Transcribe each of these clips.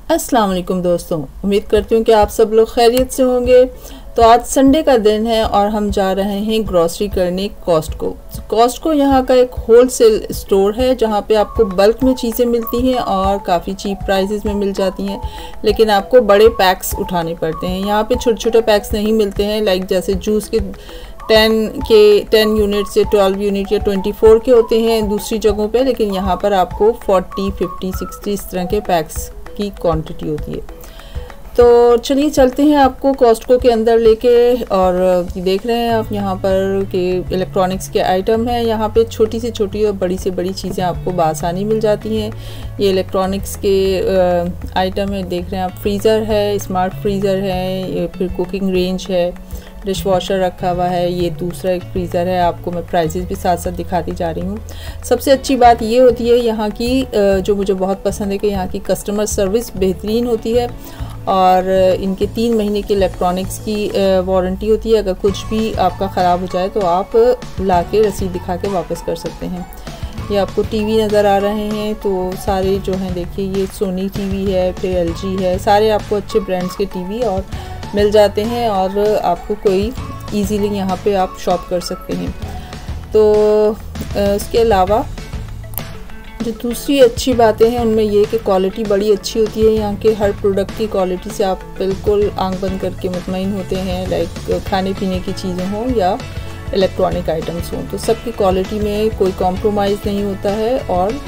अस्सलाम वालेकुम दोस्तों, उम्मीद करती हूँ कि आप सब लोग खैरियत से होंगे। तो आज संडे का दिन है और हम जा रहे हैं ग्रॉसरी करने कॉस्टको। कॉस्टको यहाँ का एक होलसेल स्टोर है जहाँ पे आपको बल्क में चीज़ें मिलती हैं और काफ़ी चीप प्राइसेस में मिल जाती हैं, लेकिन आपको बड़े पैक्स उठाने पड़ते हैं। यहाँ पे छोटे छोटे पैक्स नहीं मिलते हैं, लाइक जैसे जूस के 10 यूनिट या 12 यूनिट या 24 के होते हैं दूसरी जगहों पे, लेकिन यहाँ पर आपको 40, 50, 60 इस तरह के पैक्स की क्वांटिटी होती है। तो चलिए चलते हैं आपको कॉस्टको के अंदर लेके। और देख रहे हैं आप यहाँ पर कि इलेक्ट्रॉनिक्स के आइटम हैं। यहाँ पे छोटी से छोटी और बड़ी से बड़ी चीज़ें आपको बआसानी मिल जाती हैं। ये इलेक्ट्रॉनिक्स के आइटम है, देख रहे हैं आप। फ्रीज़र है, स्मार्ट फ्रीज़र है, ये फिर कुकिंग रेंज है, डिश वॉशर रखा हुआ है, ये दूसरा एक फ्रीज़र है। आपको मैं प्राइसेस भी साथ साथ दिखाती जा रही हूँ। सबसे अच्छी बात ये होती है यहाँ की, जो मुझे बहुत पसंद है, कि यहाँ की कस्टमर सर्विस बेहतरीन होती है और इनके 3 महीने की इलेक्ट्रॉनिक्स की वारंटी होती है। अगर कुछ भी आपका ख़राब हो जाए तो आप ला के रसीद दिखा के वापस कर सकते हैं। ये आपको टीवी नज़र आ रहे हैं, तो सारे जो हैं देखिए, ये सोनी टीवी है, फिर एलजी है, सारे आपको अच्छे ब्रांड्स के टीवी और मिल जाते हैं और आपको कोई इजीली यहाँ पे आप शॉप कर सकते हैं। तो इसके अलावा जो दूसरी अच्छी बातें हैं उनमें ये कि क्वालिटी बड़ी अच्छी होती है। यहाँ के हर प्रोडक्ट की क्वालिटी से आप बिल्कुल आंख बंद करके मुतमईन होते हैं, लाइक खाने पीने की चीज़ें हों या इलेक्ट्रॉनिक आइटम्स हों, तो सबकी क्वालिटी में कोई कॉम्प्रोमाइज़ नहीं होता है और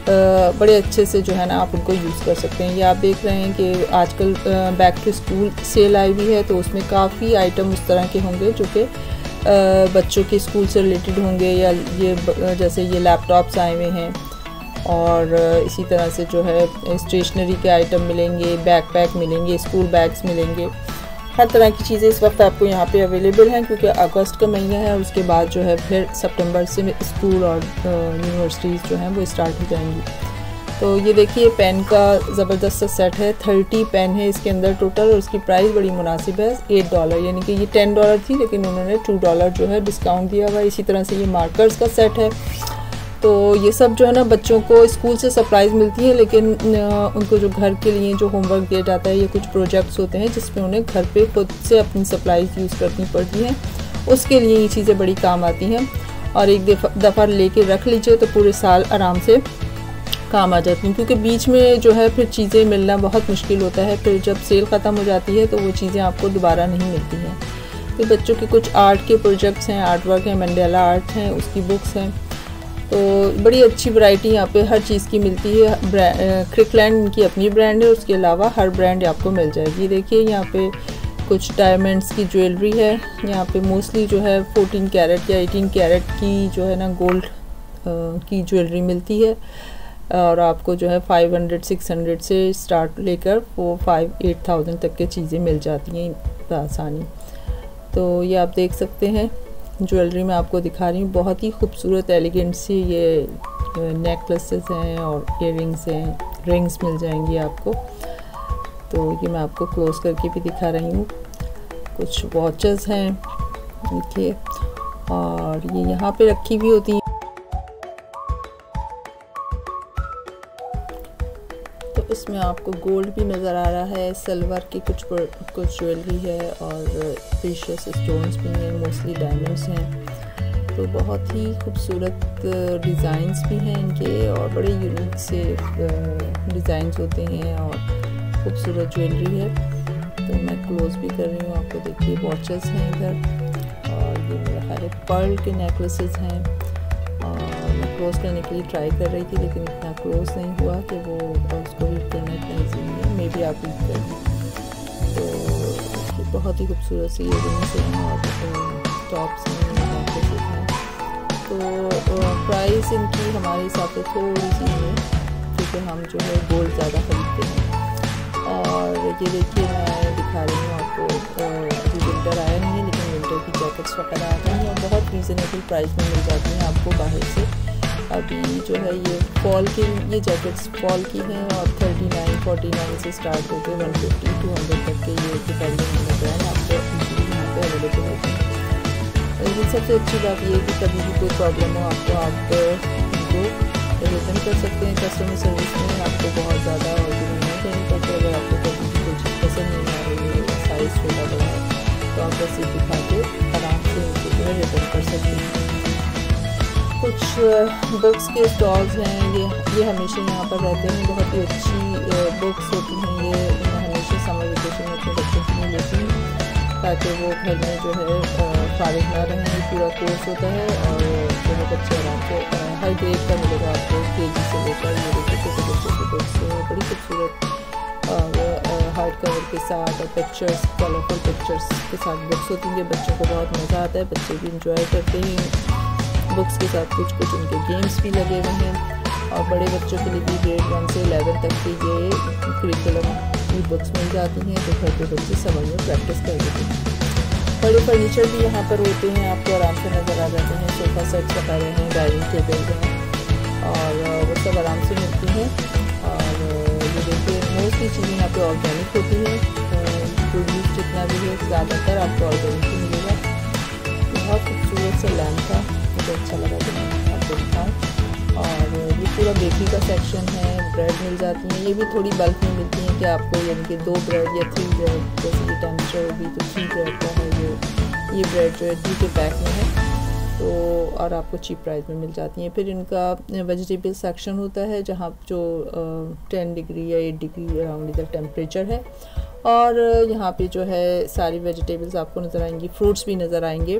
बड़े अच्छे से जो है ना आप उनको यूज़ कर सकते हैं। ये आप देख रहे हैं कि आजकल बैक टू स्कूल सेल आई हुई है, तो उसमें काफ़ी आइटम उस तरह के होंगे जो कि बच्चों के स्कूल से रिलेटेड होंगे, या ये जैसे ये लैपटॉप्स आए हुए हैं और इसी तरह से जो है स्टेशनरी के आइटम मिलेंगे, बैकपैक मिलेंगे, स्कूल बैग्स मिलेंगे। हर तरह की चीज़ें इस वक्त आपको यहाँ पे अवेलेबल हैं, क्योंकि अगस्त का महीना है और उसके बाद जो है फिर सितंबर से स्कूल और यूनिवर्सिटीज़ जो हैं वो स्टार्ट हो जाएंगी। तो ये देखिए पेन का ज़बरदस्त सा सेट है, 30 पेन है इसके अंदर टोटल और उसकी प्राइस बड़ी मुनासिब है, $8, यानी कि ये $10 थी लेकिन उन्होंने $2 जो है डिस्काउंट दिया हुआ है। इसी तरह से ये मार्कर्स का सेट है। तो ये सब जो है ना बच्चों को स्कूल से सप्लाईज मिलती है, लेकिन उनको जो घर के लिए जो होमवर्क दिया जाता है, ये कुछ प्रोजेक्ट्स होते हैं जिसमें उन्हें घर पे खुद से अपनी सप्लाईज यूज़ करनी पड़ती हैं, उसके लिए ये चीज़ें बड़ी काम आती हैं। और एक दफ़ा लेके रख लीजिए तो पूरे साल आराम से काम आ जाती हैं, क्योंकि बीच में जो है फिर चीज़ें मिलना बहुत मुश्किल होता है। फिर जब सेल ख़त्म हो जाती है तो वो चीज़ें आपको दोबारा नहीं मिलती हैं। तो बच्चों के कुछ आर्ट के प्रोजेक्ट्स हैं, आर्ट वर्क है, मंडेला आर्ट हैं, उसकी बुक्स हैं। तो बड़ी अच्छी वैरायटी यहाँ पे हर चीज़ की मिलती है। क्रिकलैंड की अपनी ब्रांड है, उसके अलावा हर ब्रांड आपको मिल जाएगी। देखिए यहाँ पे कुछ डायमंड्स की ज्वेलरी है। यहाँ पे मोस्टली जो है 14 कैरेट या 18 कैरेट की जो है ना गोल्ड की ज्वेलरी मिलती है और आपको जो है 500-600 से स्टार्ट लेकर वो 5-8,000 तक के चीज़ें मिल जाती हैं आसानी। तो ये आप देख सकते हैं ज्वेलरी में आपको दिखा रही हूँ, बहुत ही खूबसूरत एलिगेंट सी ये नेकलेसेस हैं और इयररिंग्स हैं, रिंग्स मिल जाएंगी आपको। तो ये मैं आपको क्लोज करके भी दिखा रही हूँ। कुछ वॉचेस हैं देखिए, और ये यहाँ पे रखी भी होती हैं। तो इसमें आपको गोल्ड भी नज़र आ रहा है, सिल्वर की कुछ ज्वेलरी है और प्रीशियस स्टोन्स भी हैं, मोस्टली डायमंड्स हैं। तो बहुत ही खूबसूरत डिज़ाइंस भी हैं इनके और बड़े यूनिक से डिज़ाइंस होते हैं और खूबसूरत ज्वेलरी है। तो मैं क्लोज भी कर रही हूँ आपको, देखिए वॉचेस हैं इधर और ये मेरा ख्याल है पर्ल के नेकलेसेस हैं। और मैं क्लोज करने के लिए ट्राई कर रही थी लेकिन इतना क्लोज नहीं हुआ कि वो उसको हीट करना इतना ईजी नहीं है, मे बी आप हीट कर लें। तो बहुत ही खूबसूरत सी इयररिंग्स हैं और टॉप्स हैं, नेकलेसेस हैं। तो प्राइस इनकी हमारे हिसाब से थोड़ी सी है, क्योंकि हम जो है गोल्ड ज़्यादा खरीदते हैं। और ये देखिए मैं दिखा रही हूँ आपको, अभी विंटर आया नहीं है लेकिन विंटर की जैकेट्स वगैरह आ गई हैं और बहुत रीज़नेबल प्राइस में मिल जाती हैं आपको बाहर से। अभी जो है ये फॉल की, ये जैकेट्स फॉल की हैं और 39-49 से स्टार्ट होकर 150-200 तक के ये डिपेंडिंग होते हैं आपको यहाँ पे अवेलेबल होते हैं। लेकिन सबसे अच्छी बात ये है कि कभी भी कोई प्रॉब्लम हो आपको आप उनको रिटर्न कर सकते हैं। कस्टमर सर्विस में आपको बहुत ज़्यादा और नहीं करते, अगर बुक्स के स्टॉल्स हैं, ये हमेशा यहाँ पर रहते हैं। बहुत ही अच्छी बुक्स होती हैं। ये मैं हमेशा समर वेकेशन में अपने बच्चों के लिए लेती हूँ ताकि वो घर में जो है फारिग ना रहें। ये पूरा कोर्स होता है और जो है बच्चे आराम से हर ग्रेड का मिलेगा आपको, केजी से लेकर। ये देखिए छोटे बच्चों की बुक्स बड़ी खूबसूरत और हार्ड कवर के साथ और पिक्चर्स, कलरफुल पिक्चर्स के साथ बुक्स होती हैं। बच्चों को बहुत मज़ा आता है, बच्चे भी इंजॉय करते हैं। बुक्स के साथ कुछ कुछ उनके गेम्स भी लगे हुए हैं और बड़े बच्चों के लिए भी ग्रेड 1 से 11 तक की ये करिकुलम की बुक्स मिल जाती हैं, तो घर पे बच्चे समझ में प्रैक्टिस कर लेते हैं। बड़े फर्नीचर भी यहाँ पर होते हैं, आपको आराम से नज़र आ जाते हैं। सोफ़ा सेट्स वगैरह हैं, डाइनिंग टेबल हैं और वो सब आराम से मिलती हैं। और ये देखिए मोस्टली चीज़ें यहाँ पे ऑर्गेनिक होती हैं। प्रोड्यूस जितना भी है ज़्यादातर आपको ऑर्गेनिक ही मिलेगा। बहुत खूबसूरत से लैम्प था, मुझे अच्छा लगा कि मैं आपको दिखाऊँ। और ये पूरा बेकरी का सेक्शन है, ब्रेड मिल जाती हैं। ये भी थोड़ी बल्क में मिलती हैं कि आपको यानी कि 2 ब्रेड या 3 ब्रेड, जैसे ये टेम्परेचर होगी तो 3 ब्रेड का है ये ब्रेड जो है 2 के पैक में है, तो और आपको चीप प्राइस में मिल जाती हैं। फिर इनका वेजिटेबल सेक्शन होता है जहाँ जो 10 डिग्री या 8 डिग्री अराउंड इधर टेम्परेचर है। और यहाँ पे जो है सारी वेजिटेबल्स आपको नज़र आएंगी, फ्रूट्स भी नज़र आएंगे।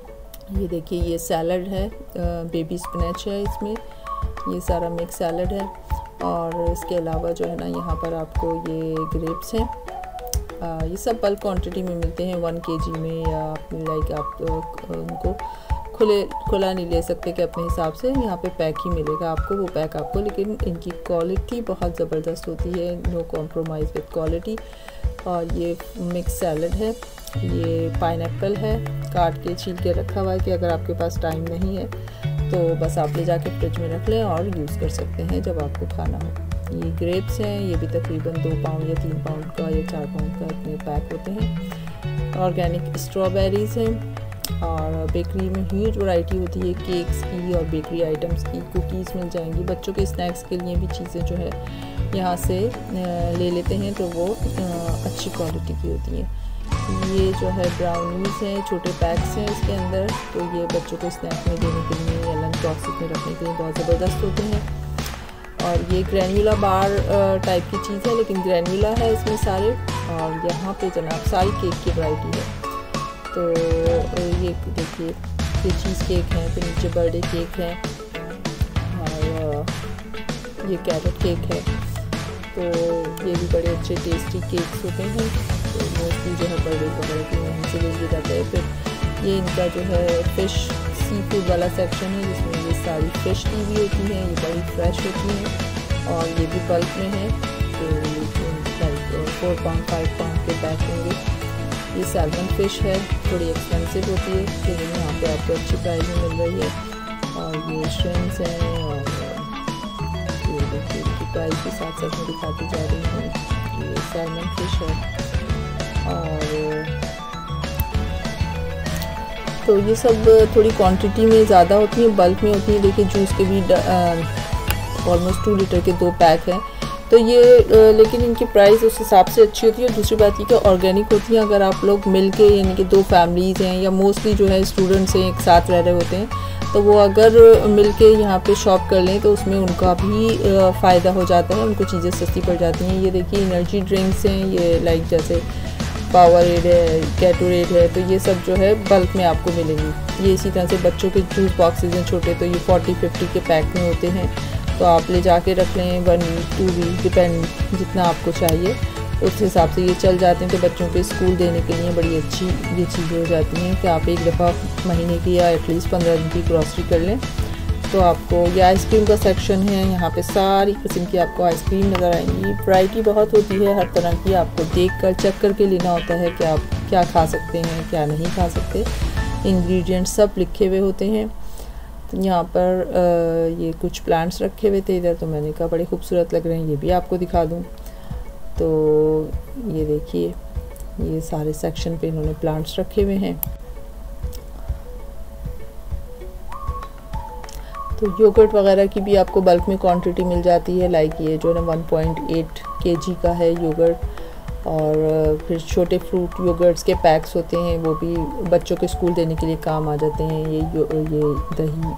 ये देखिए ये सैलड है, बेबी स्पिनच है, इसमें ये सारा मिक्स सैलड है। और इसके अलावा जो है ना यहाँ पर आपको ये ग्रेप्स हैं। ये सब बल्क क्वांटिटी में मिलते हैं 1 kg में, या लाइक आप उनको खुला नहीं ले सकते कि अपने हिसाब से यहाँ पे पैक ही मिलेगा आपको, वो पैक आपको। लेकिन इनकी क्वालिटी बहुत ज़बरदस्त होती है, नो कॉम्प्रोमाइज़ विद क्वालिटी। और ये मिक्स सैलड है, ये पाइनएप्पल है, काट के छील के रखा हुआ है कि अगर आपके पास टाइम नहीं है तो बस आप ले जाके फ्रिज में रख लें और यूज़ कर सकते हैं जब आपको खाना हो। ये ग्रेप्स हैं, ये भी तकरीबन 2 पाउंड या 3 पाउंड का या 4 पाउंड का इतने पैक होते हैं। ऑर्गेनिक स्ट्रॉबेरीज़ हैं और बेकरी में ह्यूज वैरायटी होती है केक्स की और बेकरी आइटम्स की। कुकीज़ मिल जाएंगी, बच्चों के स्नैक्स के लिए भी चीज़ें जो है यहाँ से ले लेते हैं तो वो अच्छी क्वालिटी की होती हैं। ये जो है ब्राउनीज़ हैं, छोटे पैक्स हैं इसके अंदर, तो ये बच्चों को स्नैक में देने के लिए या लंच बॉक्सेस में रखने के लिए बहुत ज़बरदस्त होते हैं। और ये ग्रैन्युला बार टाइप की चीज़ है, लेकिन ग्रैन्युला है इसमें सारे। और यहाँ पे जनाब सारी केक की वैरायटी है। तो ये देखिए ये चीज़ केक हैं, फिर नीचे बर्थडे केक है और ये कैरेट केक है। तो ये भी बड़े अच्छे टेस्टी केक्स होते हैं, तो मोस्टली जो है बर्थडे वगैरह के यहाँ से ले जाता है। फिर ये इनका जो है फ़िश सी फूड वाला सेक्शन है जिसमें ये सारी फ़िश की भी होती हैं, ये बड़ी फ्रेश होती हैं और ये भी बल्क में है। तो लाइक 4 पाउंड 5 पाउंड के पैक होंगे। ये सैल्मन फ़िश है, थोड़ी एक्सपेंसिव होती है लेकिन यहाँ पे आपको अच्छी प्राइस में मिल रही है। और ये श्रिम्प्स हैं और ये देखिए इनकी प्राइस के साथ साथ में दिखाती जा रही हूँ। ये सैल्मन फ़िश है और तो ये सब थोड़ी क्वांटिटी में ज़्यादा होती है, बल्क में होती है। देखिए जूस के भी ऑलमोस्ट 2 लीटर के 2 पैक हैं, तो ये लेकिन इनकी प्राइस उस हिसाब से अच्छी होती है। दूसरी बात ये कि ऑर्गेनिक होती है। अगर आप लोग मिल के यानी कि 2 फैमिलीज़ हैं या मोस्टली जो है स्टूडेंट्स हैं एक साथ रह रहे होते हैं, तो वो अगर मिल के यहाँ पर शॉप कर लें तो उसमें उनका भी फ़ायदा हो जाता है, उनको चीज़ें सस्ती पड़ जाती हैं। ये देखिए एनर्जी ड्रिंक्स हैं, ये लाइक जैसे पावरएड है, गैटोरेड है, तो ये सब जो है बल्क में आपको मिलेंगी। ये इसी तरह से बच्चों के जूस बॉक्सेस हैं छोटे, तो ये 40-50 के पैक में होते हैं, तो आप ले जाके रख लें 1 वीक 2 वीक डिपेंड जितना आपको चाहिए उस हिसाब से ये चल जाते हैं। तो बच्चों के स्कूल देने के लिए बड़ी अच्छी ये चीज़ें हो जाती हैं कि आप एक दफ़ा महीने की या एटलीस्ट 15 दिन की ग्रॉसरी कर लें। तो आपको ये आइसक्रीम का सेक्शन है, यहाँ पे सारी किस्म की आपको आइसक्रीम नज़र आएंगी। वैरायटी बहुत होती है हर तरह की, आपको देख कर चेक करके लेना होता है कि आप क्या खा सकते हैं क्या नहीं खा सकते। इंग्रेडिएंट्स सब लिखे हुए होते हैं। तो यहाँ पर ये कुछ प्लांट्स रखे हुए थे इधर, तो मैंने कहा बड़े खूबसूरत लग रहे हैं, ये भी आपको दिखा दूँ। तो ये देखिए ये सारे सेक्शन पे इन्होंने प्लांट्स रखे हुए हैं। तो योगर्ट वगैरह की भी आपको बल्क में क्वांटिटी मिल जाती है, लाइक ये जो है 1.8 kg का है योगर्ट। और फिर छोटे फ्रूट योगर्ट्स के पैक्स होते हैं, वो भी बच्चों के स्कूल देने के लिए काम आ जाते हैं। ये दही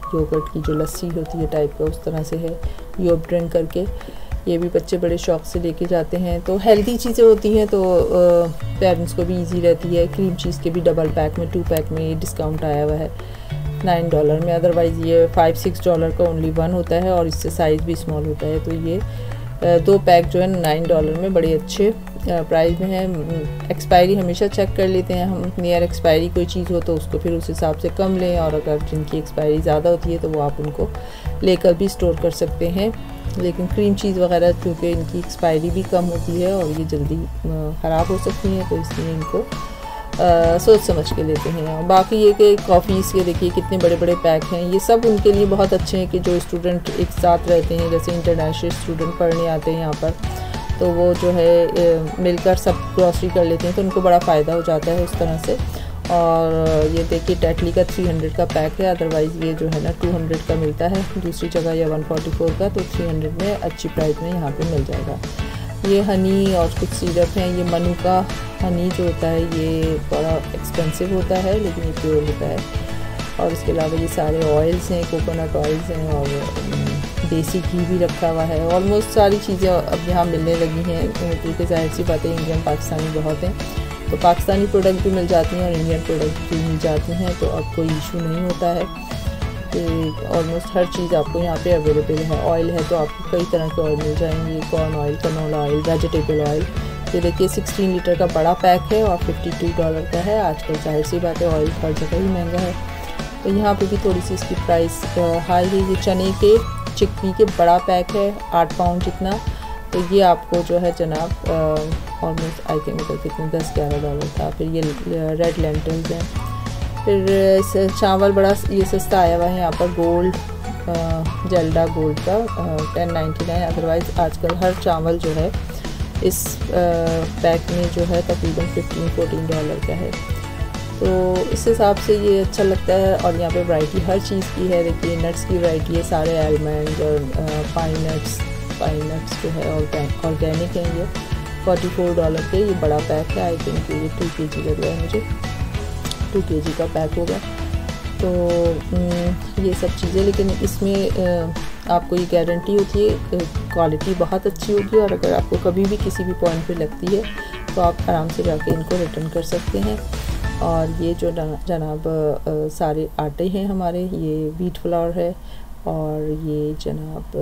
योगर्ट की जो लस्सी होती है टाइप का, उस तरह से है, योग ड्रिंक करके। ये भी बच्चे बड़े शौक़ से लेके जाते हैं। तो हेल्दी चीज़ें होती हैं तो पेरेंट्स को भी इजी रहती है। क्रीम चीज़ के भी डबल पैक में 2 पैक में ये डिस्काउंट आया हुआ है $9 में, अदरवाइज़ ये $5-6 का ओनली 1 होता है और इससे साइज़ भी स्मॉल होता है। तो ये 2 पैक जो है $9 में बड़े अच्छे प्राइस में है। एक्सपायरी हमेशा चेक कर लेते हैं हम, नियर एक्सपायरी कोई चीज़ हो तो उसको फिर उस हिसाब से कम लें, और अगर जिनकी एक्सपायरी ज़्यादा होती है तो वो आप उनको लेकर भी स्टोर कर सकते हैं। लेकिन क्रीम चीज़ वगैरह क्योंकि इनकी एक्सपायरी भी कम होती है और ये जल्दी ख़राब हो सकती हैं, तो इसलिए इनको सोच समझ के लेते हैं। और बाकी ये कि कॉफ़ीज़ के देखिए कितने बड़े बड़े पैक हैं, ये सब उनके लिए बहुत अच्छे हैं कि जो स्टूडेंट एक साथ रहते हैं, जैसे इंटरनेशनल स्टूडेंट पढ़ने आते हैं यहाँ पर, तो वो जो है मिलकर सब ग्रॉसरी कर लेते हैं, तो उनको बड़ा फ़ायदा हो जाता है उस तरह से। और ये देखिए टेटली का 300 का पैक है, अदरवाइज़ ये जो है ना 200 का मिलता है दूसरी जगह, या 144 का, तो 300 में अच्छी प्राइस में यहाँ पे मिल जाएगा। ये हनी और कुछ सिरप हैं, ये मनु का हनी जो होता है ये बड़ा एक्सपेंसिव होता है लेकिन ये प्योर होता है। और इसके अलावा ये सारे ऑयल्स हैं, कोकोनट ऑयल्स हैं, और देसी घी भी रखा हुआ है। ऑलमोस्ट सारी चीज़ें अब यहाँ मिलने लगी हैं क्योंकि जाहिर सी बात है इंडियन पाकिस्तानी बहुत हैं, तो पाकिस्तानी प्रोडक्ट भी मिल जाती हैं और इंडियन प्रोडक्ट भी मिल जाती हैं, तो अब कोई इशू नहीं होता है कि ऑलमोस्ट हर चीज़ आपको यहाँ पे अवेलेबल है। ऑयल है तो आपको कई तरह के ऑयल मिल जाएंगे, corn oil, canola oil, vegetable oil. ये देखिए 16 लीटर का बड़ा पैक है और $52 का है। आजकल जाहिर सी बात है ऑयल हर जगह ही महंगा है, तो यहाँ पे भी थोड़ी सी इसकी प्राइस हाई है। ये चने के चिकपी के बड़ा पैक है 8 पाउंड जितना, तो ये आपको जो है जनाब ऑलमोस्ट आई थिंक कितने $10-11 था। फिर ये रेड लेंटल्स हैं, फिर चावल बड़ा ये सस्ता आया हुआ है यहाँ पर, गोल्ड जेल्डा गोल्ड का 10.99। अदरवाइज़ आजकल हर चावल जो है इस पैक में जो है तकरीबन $15-14 का है, तो इस हिसाब से ये अच्छा लगता है। और यहाँ पे वैरायटी हर चीज़ की है, देखिए नट्स की वैरायटी है, सारे आलमंड और पाइन नट्स जो है ऑर्गेनिक हैं। ये $44 के ये बड़ा पैक है, आई थिंक ये 2 kg लग रहा है मुझे, 2 kg का पैक होगा। तो ये सब चीज़ें, लेकिन इसमें आपको ये गारंटी होती है क्वालिटी बहुत अच्छी होगी, और अगर आपको कभी भी किसी भी पॉइंट पे लगती है तो आप आराम से जाके इनको रिटर्न कर सकते हैं। और ये जो जनाब सारे आटे हैं हमारे, ये व्हीट फ्लावर है, और ये जनाब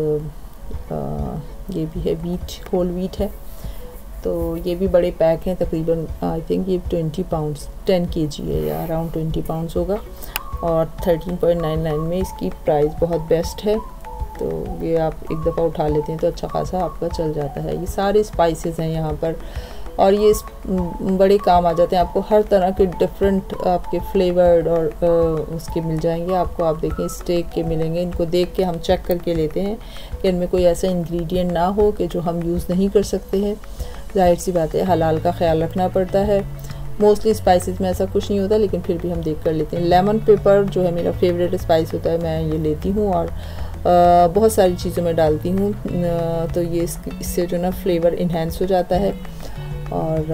ये भी है व्हीट, होल व्हीट है। तो ये भी बड़े पैक हैं, तकरीबन आई थिंक ये 20 पाउंड्स 10 kg है, या अराउंड 20 पाउंड्स होगा, और 13.99 में इसकी प्राइस बहुत बेस्ट है। तो ये आप एक दफ़ा उठा लेते हैं तो अच्छा खासा आपका चल जाता है। ये सारे स्पाइसेस हैं यहाँ पर, और ये बड़े काम आ जाते हैं आपको, हर तरह के डिफरेंट आपके फ्लेवर्ड और उसके मिल जाएंगे आपको। आप देखें स्टेक के मिलेंगे, इनको देख के हम चेक करके लेते हैं कि इनमें कोई ऐसा इंग्रेडिएंट ना हो कि जो हम यूज़ नहीं कर सकते हैं। जाहिर सी बात है हलाल का ख्याल रखना पड़ता है। मोस्टली स्पाइसेस में ऐसा कुछ नहीं होता, लेकिन फिर भी हम देख कर लेते हैं। लेमन पेपर जो है मेरा फेवरेट स्पाइस होता है, मैं ये लेती हूँ और बहुत सारी चीज़ों में डालती हूँ, तो ये इससे जो ना फ्लेवर इन्हेंस हो जाता है। और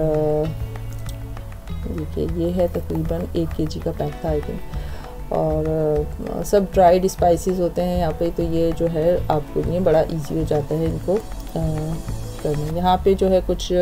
देखिए ये है तकरीबन 1 kg का पैक था आई थिंक, और सब ड्राइड स्पाइसेस होते हैं यहाँ पे, तो ये जो है आपके लिए बड़ा इजी हो जाता है इनको करना। यहाँ पे जो है कुछ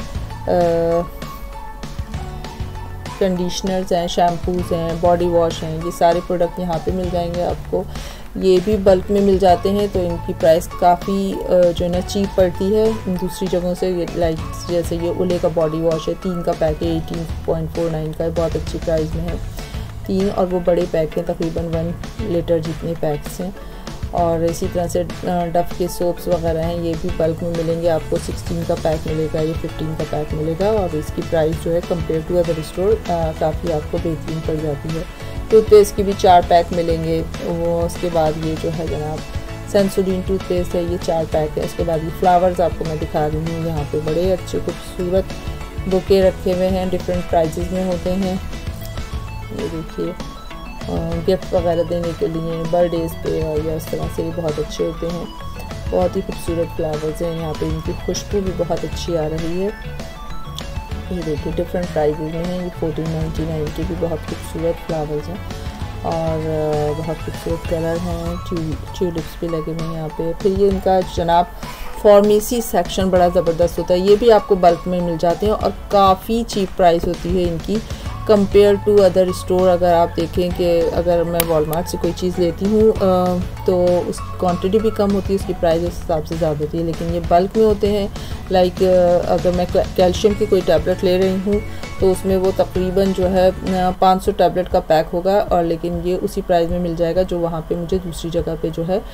कंडीशनर्स हैं, शैम्पूज़ हैं, बॉडी वॉश हैं, ये सारे प्रोडक्ट यहाँ पे मिल जाएंगे आपको। ये भी बल्क में मिल जाते हैं, तो इनकी प्राइस काफ़ी जो है ना चीप पड़ती है दूसरी जगहों से। लाइक जैसे ये ओले का बॉडी वॉश है, 3 का पैक है 18.49 का है, बहुत अच्छी प्राइस में है 3, और वो बड़े पैक हैं तकरीबन 1 लीटर जितने पैक्स हैं। और इसी तरह से डफ के सोप्स वगैरह हैं, ये भी बल्क में मिलेंगे आपको। 16 का पैक मिलेगा, ये 15 का पैक मिलेगा, और इसकी प्राइस जो है कंपेयर टू अदर स्टोर काफ़ी आपको बेहतरीन पड़ जाती है। टूथपेस्ट की भी 4 पैक मिलेंगे। वो उसके बाद ये जो है जनाब सेंसोडीन टूथपेस्ट है, ये 4 पैक है। उसके बाद ये फ्लावर्स आपको मैं दिखा रही हूँ, यहाँ पे बड़े अच्छे खूबसूरत बुके रखे हुए हैं, डिफरेंट प्राइसेस में होते हैं। ये देखिए गिफ्ट वगैरह देने के लिए बर्थडेज़ पे और या इस तरह से ये बहुत अच्छे होते हैं। बहुत ही खूबसूरत फ्लावर्स हैं यहाँ पे, इनकी खुशबू भी बहुत अच्छी आ रही है। ये देखिए डिफरेंट प्राइजेज़ में हैं, ये 14.99 के भी बहुत खूबसूरत फ्लावर्स हैं। और बहुत खूबसूरत कलर हैं, ट्यूलिप्स भी लगे हुए हैं यहाँ पे। फिर ये इनका जनाब फार्मेसी सेक्शन बड़ा ज़बरदस्त होता है, ये भी आपको बल्क में मिल जाते हैं और काफ़ी चीप प्राइस होती है इनकी कंपेयर टू अदर स्टोर। अगर आप देखें कि अगर मैं वॉलमार्ट से कोई चीज़ लेती हूँ तो उसकी क्वांटिटी भी कम होती है, उसकी प्राइस उस हिसाब से ज़्यादा होती है, लेकिन ये बल्क में होते हैं। लाइक अगर मैं कैल्शियम की कोई टैबलेट ले रही हूँ तो उसमें वो तकरीबन जो है 500 टैबलेट का पैक होगा, और लेकिन ये उसी प्राइस में मिल जाएगा जो वहाँ पे मुझे दूसरी जगह पे जो है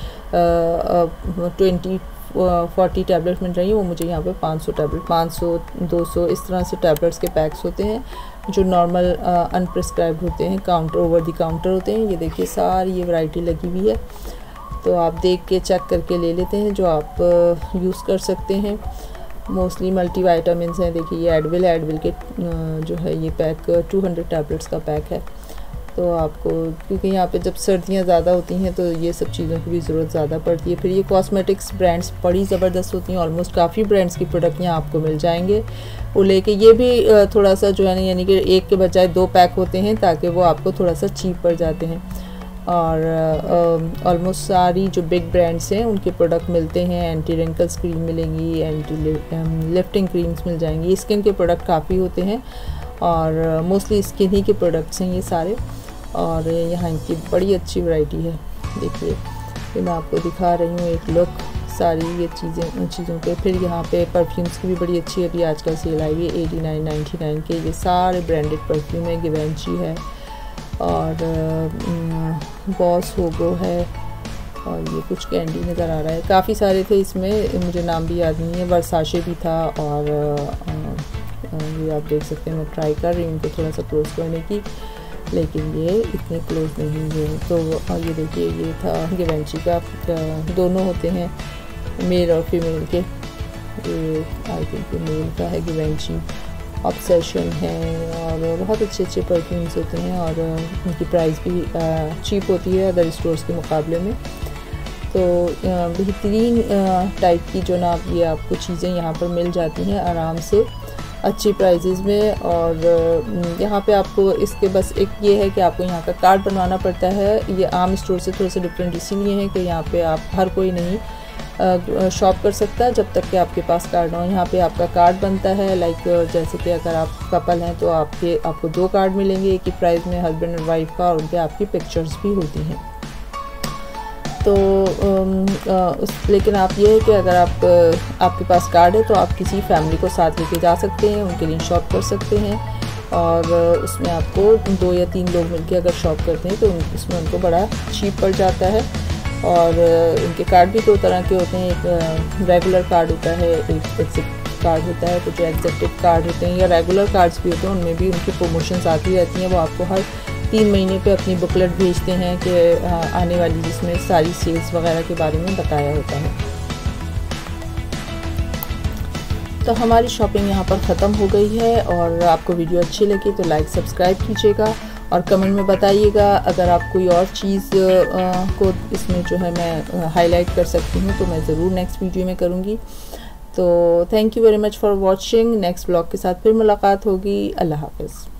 40 टैबलेट मिल रही है, वो मुझे यहाँ पे 500 टैबलेट, 500 200 इस तरह से टैबलेट्स के पैक्स होते हैं जो नॉर्मल अनप्रिस्क्राइब्ड होते हैं, काउंटर ओवर द काउंटर होते हैं। ये देखिए सारी ये वैरायटी लगी हुई है, तो आप देख के चेक करके ले लेते हैं जो आप यूज़ कर सकते हैं। मोस्टली मल्टी वाइटामिन हैं। देखिए ये एडविल के जो है ये पैक 200 टैबलेट्स का पैक है। तो आपको क्योंकि यहाँ पे जब सर्दियाँ ज़्यादा होती हैं तो ये सब चीज़ों की भी ज़रूरत ज़्यादा पड़ती है। फिर ये कॉस्मेटिक्स ब्रांड्स बड़ी ज़बरदस्त होती हैं, ऑलमोस्ट काफ़ी ब्रांड्स की प्रोडक्ट यहाँ आपको मिल जाएंगे। वो लेके ये भी थोड़ा सा जो है ना, यानी कि एक के बजाय 2 पैक होते हैं ताकि वो आपको थोड़ा सा चीप पड़ जाते हैं। और ऑलमोस्ट सारी जो बिग ब्रांड्स हैं उनके प्रोडक्ट मिलते हैं। एंटी रिंकल्स क्रीम मिलेंगी, एंटी लिफ्टिंग क्रीम्स मिल जाएंगी। स्किन के प्रोडक्ट काफ़ी होते हैं और मोस्टली स्किन ही के प्रोडक्ट्स हैं ये सारे। और यहाँ इनकी बड़ी अच्छी वैरायटी है। देखिए ये मैं आपको दिखा रही हूँ एक लुक सारी ये चीज़ों पे। फिर यहाँ पे परफ्यूम्स की भी बड़ी अच्छी अभी आजकल सेल आई हुई है 89-99 के। ये सारे ब्रांडेड परफ्यूम है, गिवेंची है और बॉस होगो है, और ये कुछ कैंडी नज़र आ रहा है। काफ़ी सारे थे इसमें, मुझे नाम भी याद नहीं है। वर्साशे भी था और ये आप देख सकते हैं। मैं ट्राई कर रही हूँ इनको थोड़ा सा क्लोज करने की, लेकिन ये इतने क्लोज नहीं है। तो ये देखिए ये था गिवेंची का, दोनों होते हैं मेल और फीमेल के। ये आई थिंक मेल का है गिवेंची, ऑब्सेशन है और बहुत अच्छे परफ्यूम्स होते हैं और उनकी प्राइस भी चीप होती है अदर स्टोर्स के मुकाबले में। तो बेहतरीन टाइप की जो ना ये आपको चीज़ें यहाँ पर मिल जाती हैं आराम से अच्छी प्राइजेज़ में। और यहाँ पे आपको इसके बस एक ये है कि आपको यहाँ का कार्ड बनवाना पड़ता है। ये आम स्टोर से थोड़ा सा डिफरेंट इसीलिए है कि यहाँ पे आप हर कोई नहीं शॉप कर सकता जब तक कि आपके पास कार्ड हो। यहाँ पे आपका कार्ड बनता है। लाइक जैसे कि अगर आप कपल हैं तो आपको 2 कार्ड मिलेंगे एक ही प्राइस में, हस्बैंड और वाइफ का, और उनके आपकी पिक्चर्स भी होती हैं। तो लेकिन आप ये है कि अगर आपके पास कार्ड है तो आप किसी फैमिली को साथ लेके जा सकते हैं, उनके लिए शॉप कर सकते हैं। और उसमें आपको 2 या 3 लोग मिलके अगर शॉप करते हैं तो उसमें उनको बड़ा चीप पड़ जाता है। और उनके कार्ड भी 2 तरह के होते हैं, एक रेगुलर कार्ड होता है, एक एग्जेक्टिव कार्ड होता है। तो जो एग्जेक्टिव कार्ड होते हैं या रेगुलर कार्ड्स भी होते हैं उनमें भी उनकी प्रमोशंस आती रहती हैं। वो आपको हर 3 महीने पे अपनी बुकलेट भेजते हैं कि आने वाली, जिसमें सारी सेल्स वगैरह के बारे में बताया होता है। तो हमारी शॉपिंग यहाँ पर ख़त्म हो गई है। और आपको वीडियो अच्छी लगी तो लाइक सब्सक्राइब कीजिएगा और कमेंट में बताइएगा। अगर आप कोई और चीज़ को इसमें जो है मैं हाईलाइट कर सकती हूँ तो मैं ज़रूर नेक्स्ट वीडियो में करूँगी। तो thank you very much for watching. Next blog के साथ फिर मुलाकात होगी। अल्लाह हाफ़िज़।